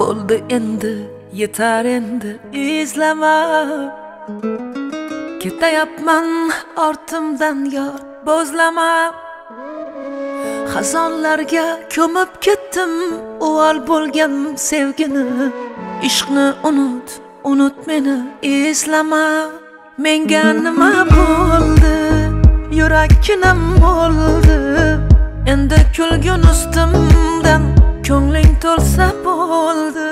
bo'ldi endi, yetar endi izlama. Ketayapman ortimdan yor, bo'zlama. Xazonlarga ko'mib ketdim, uvol bo'lgan sevgini. Ishqni unut, unut meni, izlama. Menga nima bo'ldi? Yurakkinam bo'ldi. Endi kulgun ustimdan ko'ngling to'lsa bo'ldi.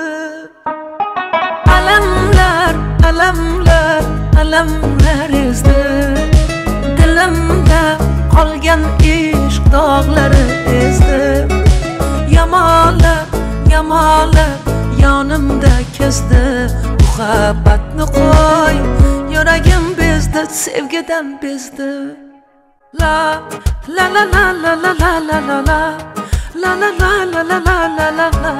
Alamlar, alamlar, alamlar ezdi. Dilimda qolgan ishq dog'lari ezdi. Yamalab, yamalab yonimda kezdi. Muhabbatni qo'y, yuragim bezdi, sevgidan bezdi. La la la la la la la la la la la la la la la la la la la.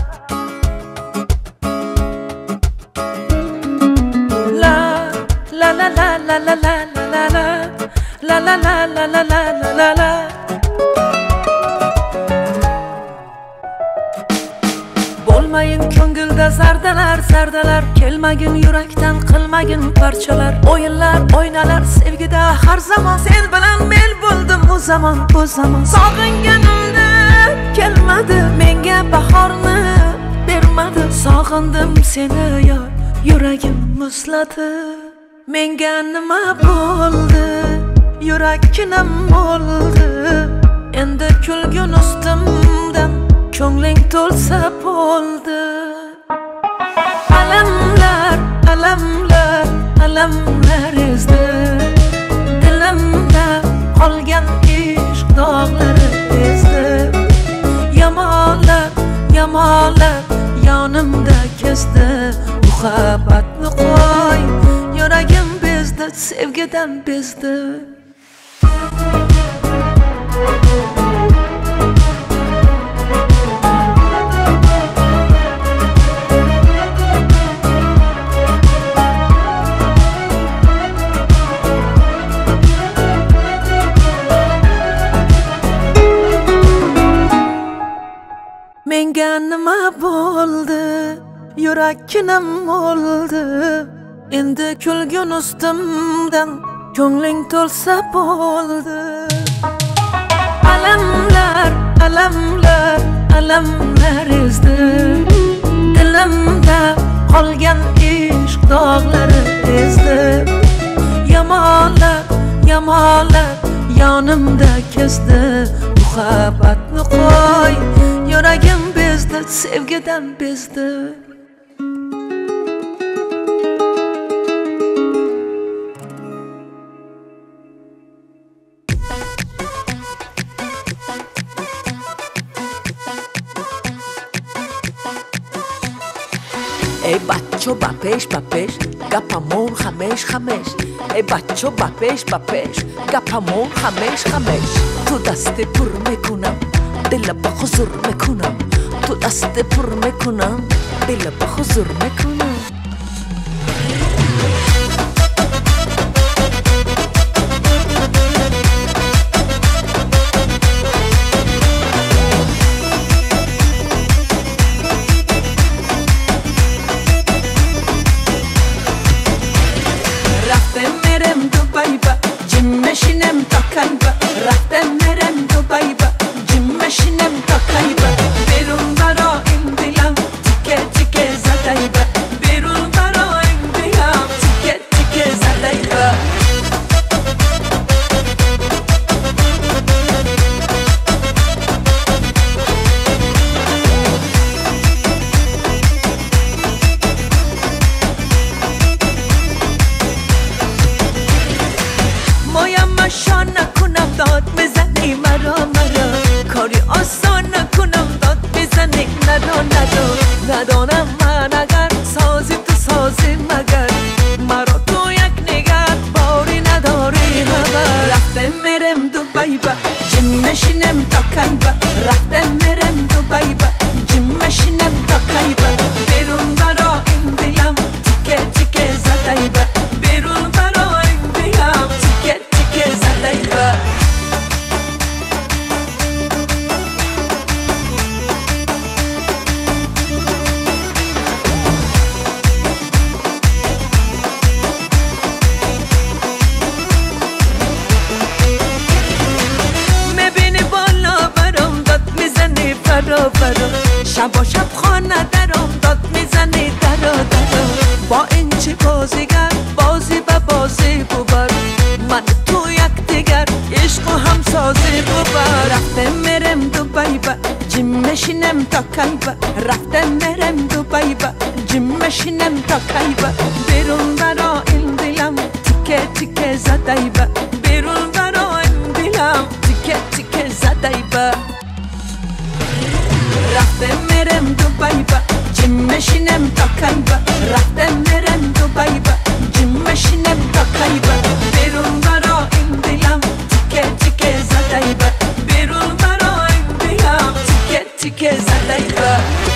La la la la la la la la la la la la la la la la la. Bo'lmayin ko'ngilda zardalar, zardalar. Kelmagin yurakdan, qilmagin parchalar. O'yinlar, o'ynalar sevgida har zamon. Sen bilan men bo'ldim u zamon, bu zamon. Sog'inganimda kelmadi, menga bahorni bermadi. Sog'indim seni yor, yuragim muzladi. Menga nima bo'ldi? Yurakkinam bo'ldi. Endi kulgun ustimdan ko'ngling to'lsa bo'ldi. Alamlar, alamlar, alamlar ezdi. Dilimda qolgan ishq dog'lari ezdi. Yamalab, yamalab yonimda kezdi. Muhabbatni qo'y, yuragim bezdi, sevgidan bezdi. Menga nima bo'ldi? Yurakkinam bo'ldi. Endi kulgun ustimdan ko'ngling to'lsa bo'ldi. Alamlar, alamlar, alamlar ezdi. Dilimda qolgan ishq dog'lari ezdi. Yamalab, yamalab yonimda kezdi. Muhabbatni qo'y, yuragim bezdi, sevgidan bezdi. ای بچه بپش بپش گپمون خمش خمش. ای بچه بپش بپش گپمون خمش خمش. تو دست پر میکنم دل با حضور میکنم. تو دست پر میکنم دل با حضور میکنم. Meşinem takayba, rahten merem dubayba. Cim meşinem takayba, berun bara indiyam, tike tike zadayba. Berun bara indiyam, tike tike zadayba. شان نکنم داد بزنی مرا مرا. کاری آسان نکنم داد بزنی ندو ندو. ندانم من اگر سازی تو سازی مگر. مرا تو یک نگر باری نداری خبر. رفتم میرم دوبای با جیم نشینم تاکای با. رفتم میرم دوبای با جیم نشینم تاکای با. بیرون برا ایندیم تیکه تیکه زدای با. بیرون برا ایندیم تیکه تیکه زدای با. شب خانه درام داد میزنی درا درا. با این چی بازیگر بازی به بازی ببر، من تو یک دیگر عشق و همسازی ببر. رفتم میرم دوبای با جیم میشینم تا کی با، رفتم میرم دوبای با جیم میشینم تا کی با. بیرون برا این دلم تیکه تیکه زدای با، بیرون برا این دلم تیکه تیکه زدای با. رفتم میرم دوبای با جیم میشینم تا کی با، رفتم میرم دوبای با جیم میشینم تا کی با. بیرون برا این دلم تیکه تیکه زدای با، بیرون برا این دلم تیکه تیکه زدای با.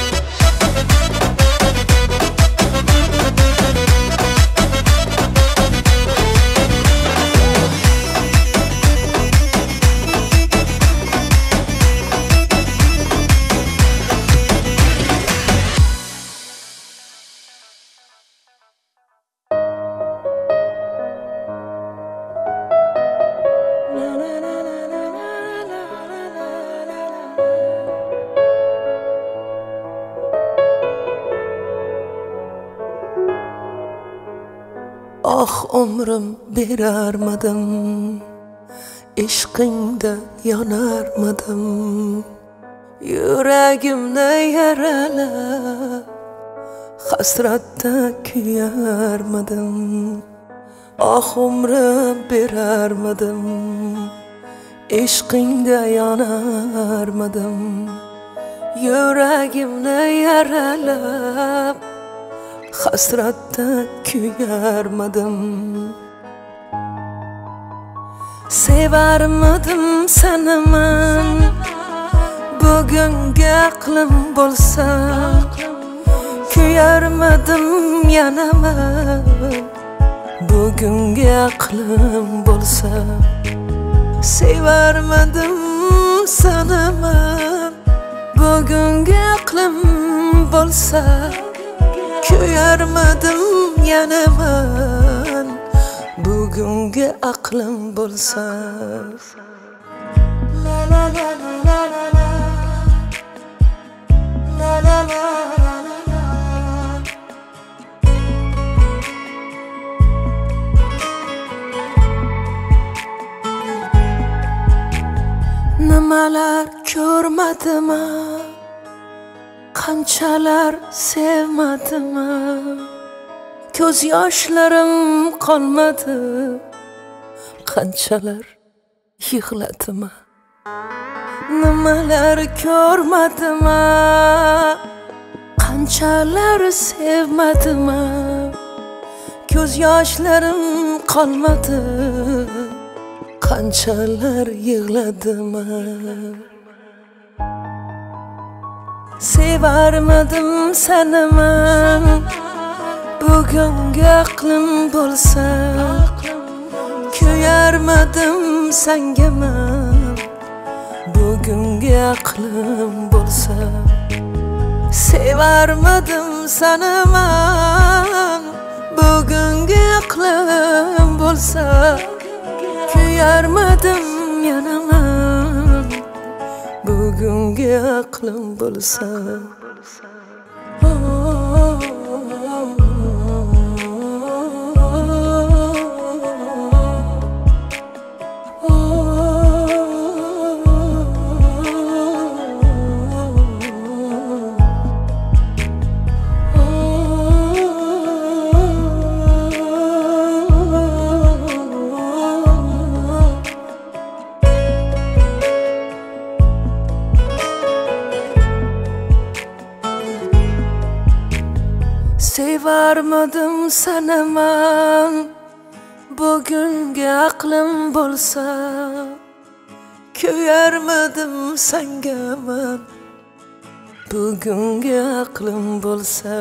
Ah ömrüm berarmadım, ishqingda yonarmadim, yuragimni yaralab hasratda kuyarmadim. Ah ömrüm berarmadim, ishqingda yonarmadim, yuragimni yaralab hasratda kuyarmadim. Sevarmadim seni men, bugungi aqlim bo'lsa, kuyarmadim yana men, bugungi aqlim bo'lsa. Sevarmadim seni men, bugungi aqlim bo'lsa, kuyarmadim yana men, bugungi aqlim bo'lsa. La la la la la la la la la la. Nimalar ko'rmadim, qanchalar sevmadim, ko'z yoshlarim qolmadi, qanchalar yig'ladim. Nimalar ko'rmadim, qanchalar sevmadim, ko'z yoshlarim qolmadi, qanchalar yig'ladim. Sevarmadim seni men, bugungi aqlim bo'lsa, kuyarmadim senga men, bugungi aqlim bo'lsa. Sevarmadim seni men, bugungi aqlim bo'lsa, kuyarmadim yana men, bugungi aqlim bo'lsa. Sevarmadim seni men, bugungi aqlim bo'lsa, kuyarmadim senga men, bugungi aqlim bo'lsa.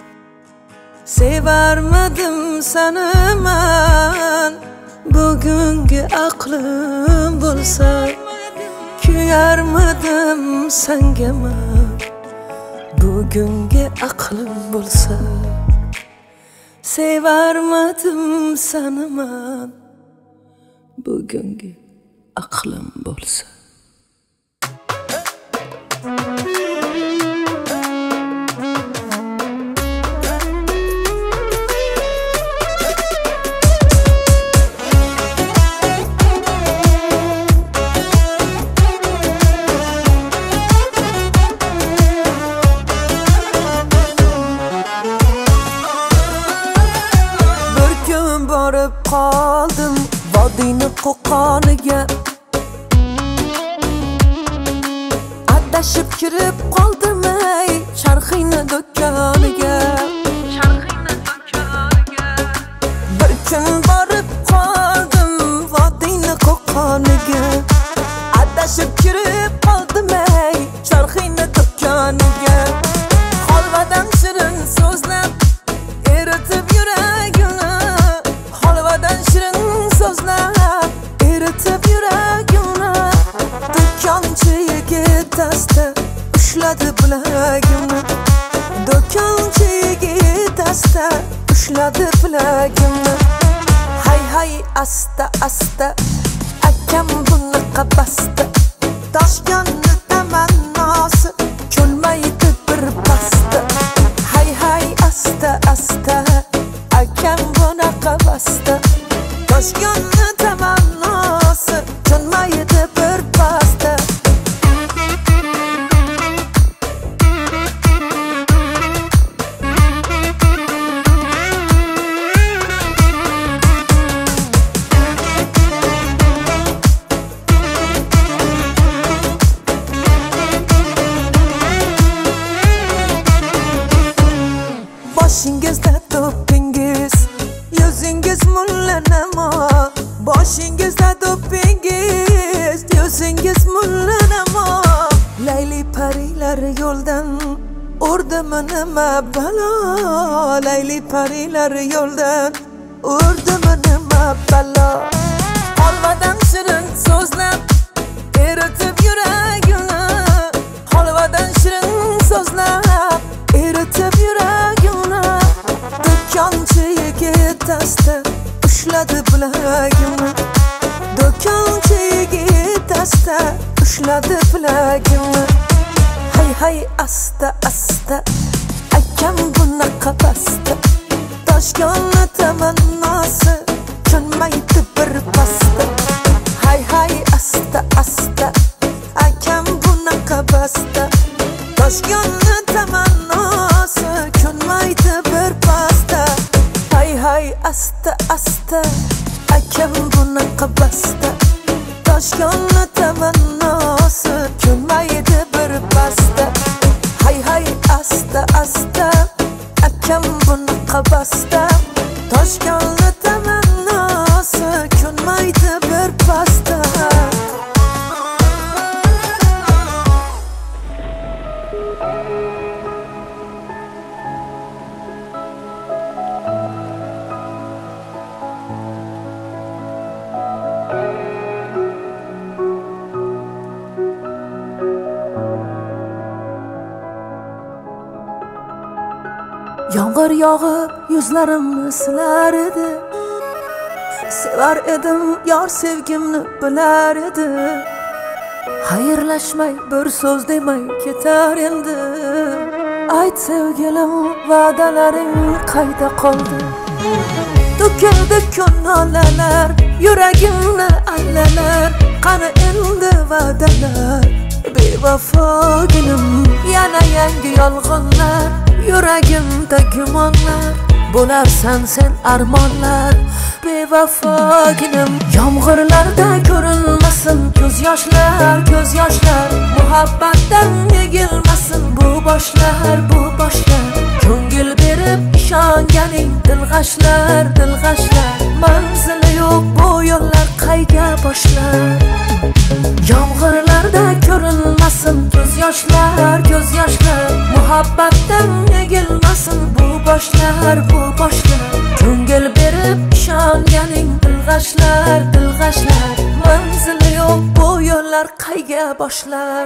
Sevarmadim seni men, bugungi aqlim bo'lsa, kuyarmadim senga men, bugungi aqlim bo'lsa. Sevarmadim seni men, bugungi aqlim bo'lsa. adashib kirib qoldim ey charxingni do'koniga. Bir kun borib qoldim vodiyni qo'qoniga. Adashib kirib qoldim ey charxingni do'koniga. Holvadan shirin so'zlab eritib yuragimni, holvadan shirin so'zlab eritib yuragimni. Do'konchi yigit asta ushladi bilagimni, do'konchi yigit asta ushladi bilagimni. Hay hay asta asta akam bunaqa basta, Toshkentni tamannosi ko'lmaydi bir pasta. Hay hay asta asta akam bunaqa basta, Toshkentni tamannosi ko'lmaydi bir pasta. Boshingizda to'pingiz, yuzingiz mullanamo. Boshingizda to'pingiz, yuzingiz mullanamo. Layli parilar yo'ldan urdimi nima balo, layli parilar yo'ldan urdimi nima balo. Holvadan shirin so'zlab eritib yuragimni, holvadan shirin so'zlab eritib yuragimni. Do'konchi yigit asta ushladi bilagimni, do'konchi yigit asta ushladi bilagimni. Hay hay asta asta akam bunaqa basta, Toshkentni tamannosi ko'nmaydi bir pasta. Hay hay asta asta akam bunaqa basta, Toshkentni tamannosi ko'nmaydi bir pasta. Hay hay asta asta akam bunaqa basta, Toshkentni tamannosi ko'nmaydi bir pasta. Hay hay asta asta akam bunaqa basta, Toshkentni tamannosi ko'nmaydi bir pasta. Yomg'ir yog'ib yuzlarimni silar edi, sevar edim yor sevgimni bilar edi. Xayrlashmay bir so'z demay ketar endi. Ayt sevgilim va'dalaring qayda qoldi? To'kildi ko'nglalar yuragimni allalar, qani endi va'dalar bevafogilim. Yana yangi yolg'onlar yuragimda gumonlar, bo'larsan sen armonlar bevafogilim. Yomg'irlarda ko'rinmasin ko'z yoshlar, ko'z yoshlar. Muhabbatdan egilmasin bu boshlar, bu boshlar. Ko'ngil berib ishonganing dilg'ashlar, dilg'ashlar. Manzili yo'q bu yo'llar qayga boshlar. Yomg'irlarda ko'rinmasin ko'z yoshlar, ko'z yoshlar. Muhabbatdan egilmasin bu boshlar, bu boshlar. Ko'ngil berib ishonganing dilg'ashlar, dilg'ashlar. Manzili yo'q bu yo'llar qayga boshlar.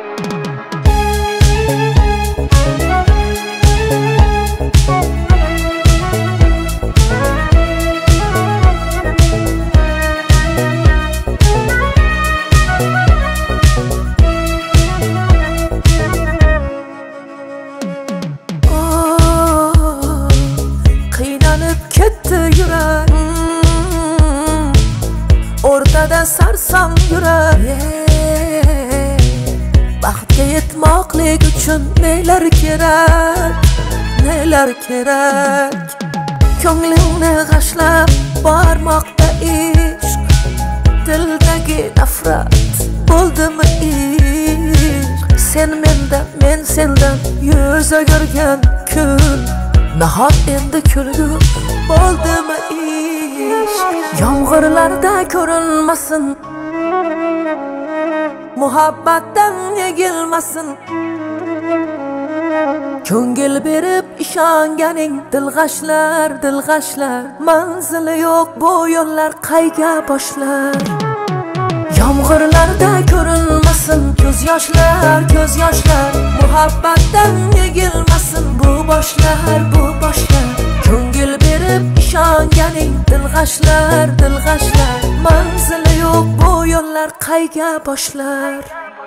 Ketdi yurak, o'rtada sarsam yurak. Baxtga yetmoqlik uchun nelar kerak, nelar kerak. Ko'nglingni g'ashlab bormoqda ishq, dildagi nafrat bo'ldimi ishq. Sen sendan yuz o'girgan kun nahot endi kulgu bo'ldimi ish yomg'irlarda ko'rinmasin muhabbatdan yegilmasin ko'ngil berib ishonganing dilg'ashlar manzili yo'q bu yo'llar qayga boshlar yomg'irlarda ko'rinmasin ko'z yoshlar muhabbatdan yegilmasin bu boshlar ko'ngil berib ishonganing dilg'ashlar manzili yo'q bu yo'llar qayga boshlar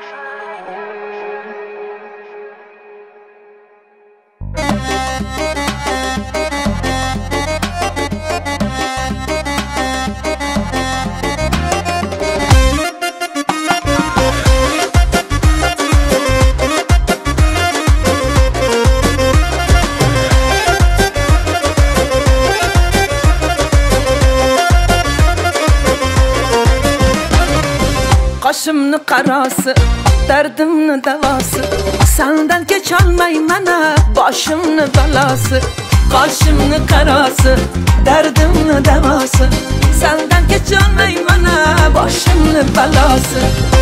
Qoshimni qarasi, dardimni davosi Sandan kecholmay mana boshimni balasi Qoshimni qarasi, dardimni davosi Sandan kecholmay mana boshimni balasi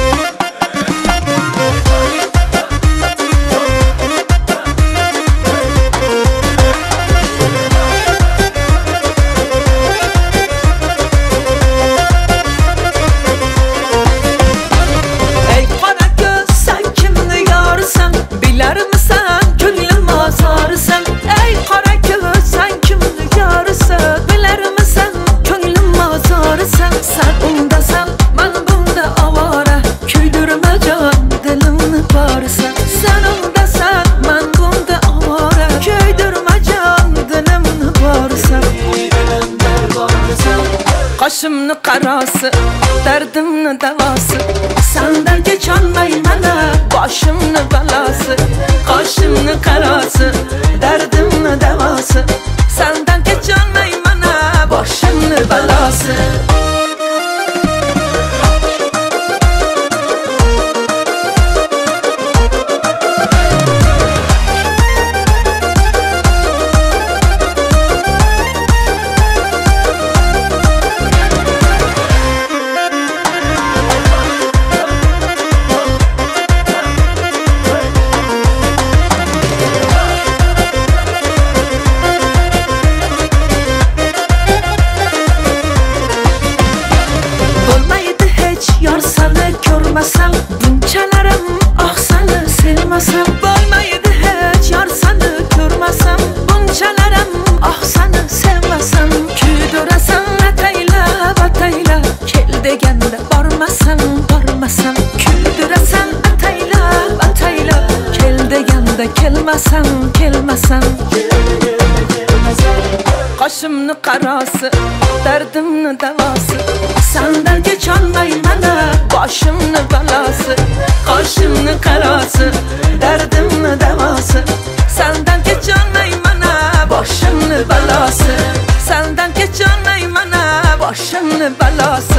Qoshimni qarasi, dardimni davosi Sandan kecholmay mana boshimni balasi Qoshimni qarasi, dardimni davosi Sandan kecholmay mana boshimni balasi Bunchalarim oqsani sevmasam bo'lmaydi hech yor sani ko'rmasam bunchalarim oqsani sevmasam kuydirasan ataylab kel deganda bormasam kuydirasan ataylab kel deganda kelmasam Qoshimni qarasi, dardimni davosi Sandan kecholmay mana boshimni balasi Qoshimni qarasi, dardimni davosi Sandan kecholmay mana boshimni balasi Sandan kecholmay mana boshimni balasi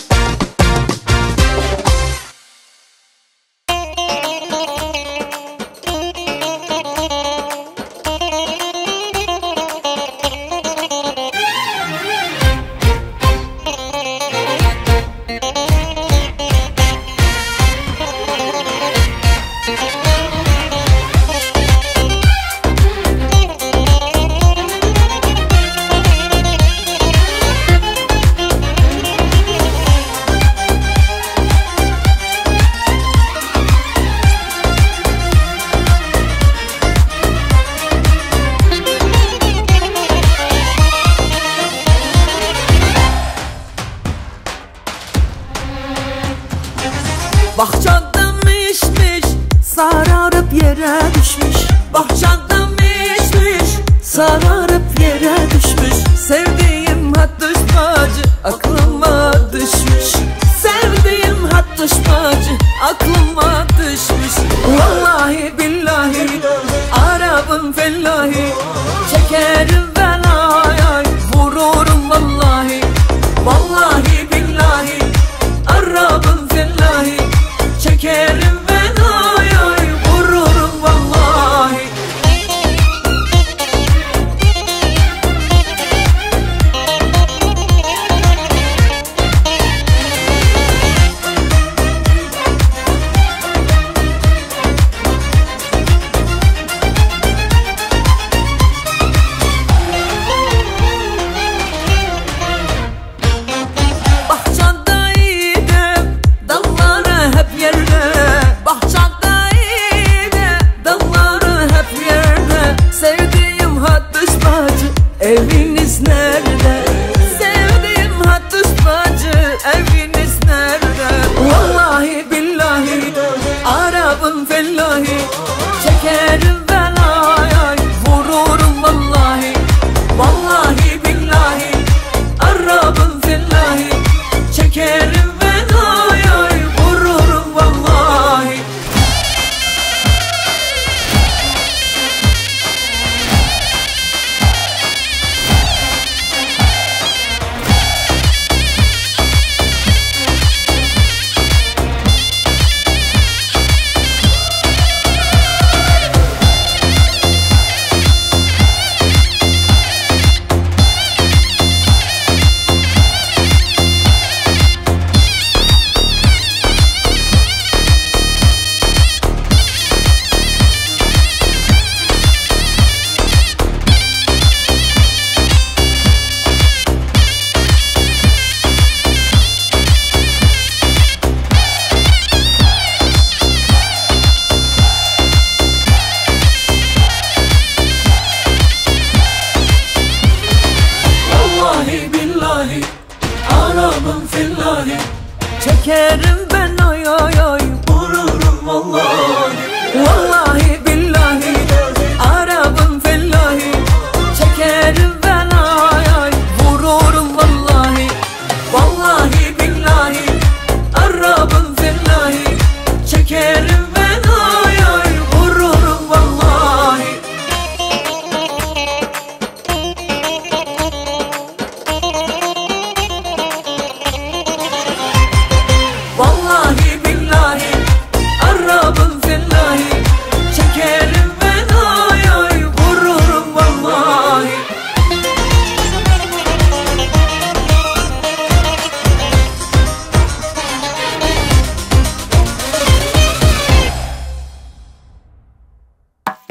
Bahçada mişmiş, sararıp yere düşmüş Bahçada mişmiş, sararıp yere düşmüş Sevdiğim hattış bacı, aklıma düşmüş Sevdiğim hattış bacı, aklıma düşmüş Vallahi billahi, Arabım fellahi Çekerim ben ay, vururum vallahi Vallahi billahi, Arabım fellahi Çekerim ben ay vururum vallahi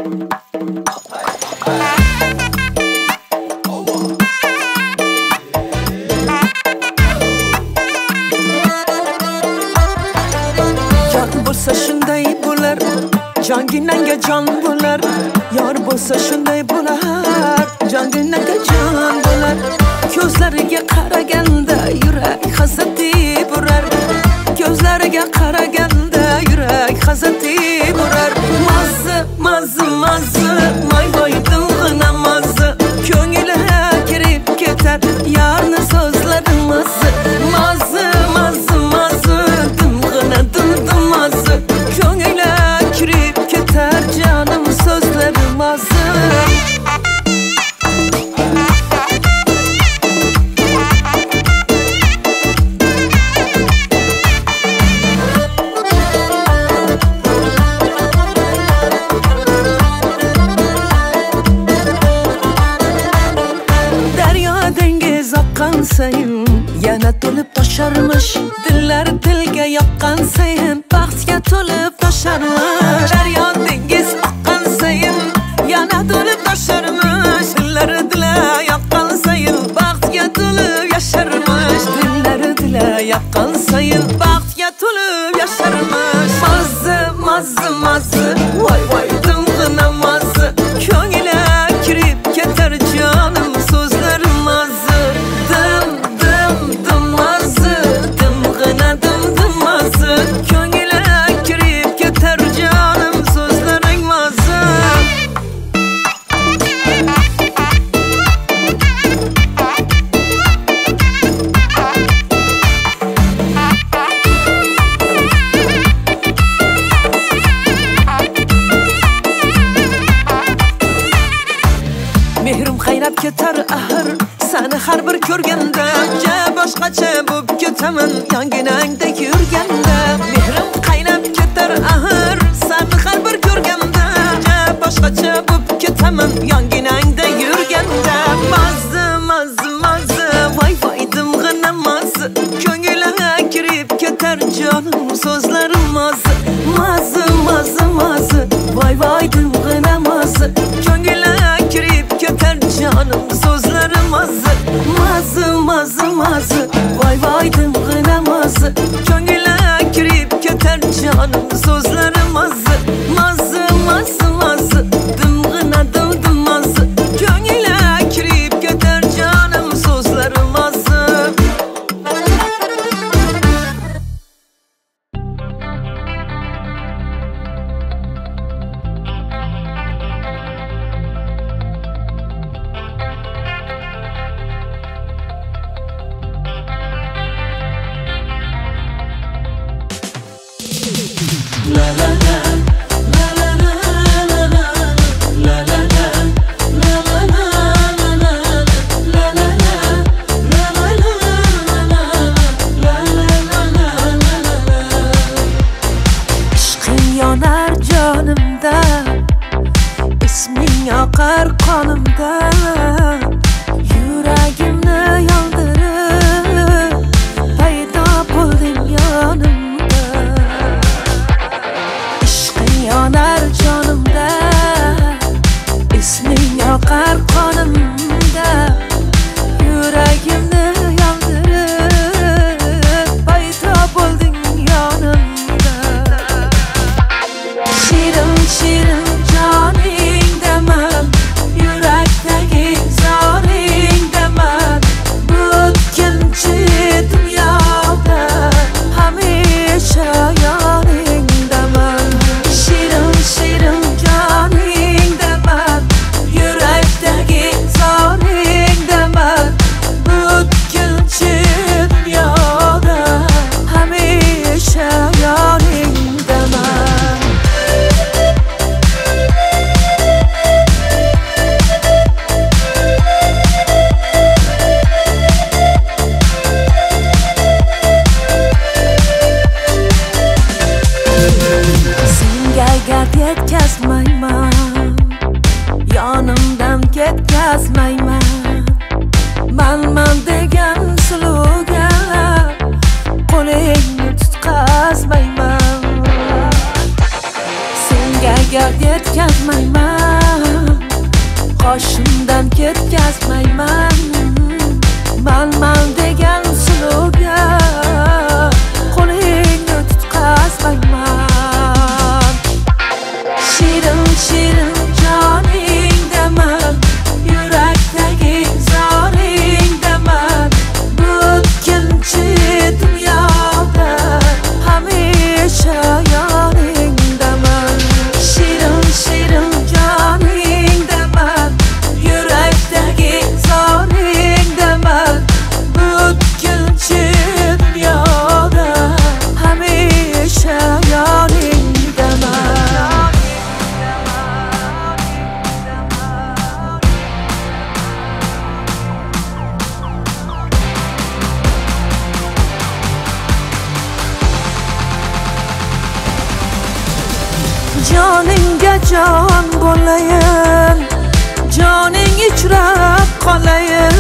bo'lsa shunday bo'lar, jonginanga jon bo'lar. Yor bo'lsa shunday bo'lar, jonginanga jon bo'lar. Ko'zlariga qaraganda yurak hasati burar. Ko'zlariga qaraganda yurak hasati burar. Mazza, mazza, mazza, may boy dilg'ina mazza. Ko'ngilga kirib ketar yarni so'zlari mazza. Mazza, mazza, mazza, dilg'ina dildim mazza. Ko'ngilga kirib ketar jonim so'zlari mazza. Sayin yana to'lib tosharmish, dillar tilga yoqqan sayin baxtga to'lib tosharmish. Daryo dengiz oqqan sayin yana to'lib tosharmish, dillar dillar yoqqan sayin baxtga to'lib yasharmish. Dillar dillar yoqqan sayin baxtga to'lib yasharmish. Mazza, mazza, mazza, voy voy dimg'ina mazza. Ko'ngilga kirib ketar jonim so'zlari mazza. Mehrim qaynab ketar ahir, seni har bir ko'rganda boshqacha bo'lib ketaman yonginangda yurganda. Mehrim qaynab ketar ahir, seni har bir ko'rganda boshqacha bo'lib ketaman yonginangda yurganda. Mazza, mazza, mazza, voy voy dimg'ina mazza. Ko'ngilga kirib ketar jonim so'zlari mazza. Mazza, mazza, mazza, voy voy dimg'ina mazza. Ko'ngilga kirib ketar jonim so'zlari mazza. Mazza, mazza, mazza, voy voy dimg'ina mazza. Ko'ngilga kirib ketar jonim so'zlari mazza. Mazza, mazza, mazza, dimg'ina dimdim mazza. Ko'ngilga kirib ketar jonim so'zlari mazza. Ishqing yonar jonimda, isming oqar qonimda. Yuragimni yondirib paydo bo'lding yonimda. Ishqing yonar jonimda, isming oqar qonimda. Yuragimni yondirib paydo bo'lding yonimda. Shirin shirin joningdaman, yurakdagi zoringdaman. Bu o'tkinchi dunyoda hamisha yoningdaman. Shirin shirin joningdaman, yurakdagi zoringdaman. Bu o'tkinchi dunyoda hamisha yoningdaman. Senga gap yetkazmayman, yonimdan ketkazmayman. Manman degan suluga qo'lingni tutqazmayman. Senga gap yetkazmayman, joningga jon bo'layin, joning ichrab qolayin.